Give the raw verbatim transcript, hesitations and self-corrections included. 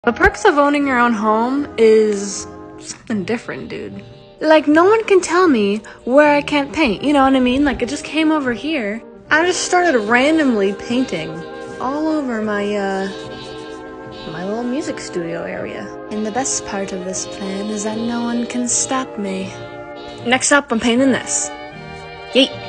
The perks of owning your own home is something different, dude. Like, no one can tell me where I can't paint, you know what I mean? Like, I just came over here. I just started randomly painting all over my, uh, my little music studio area. And the best part of this plan is that no one can stop me. Next up, I'm painting this. Yeet.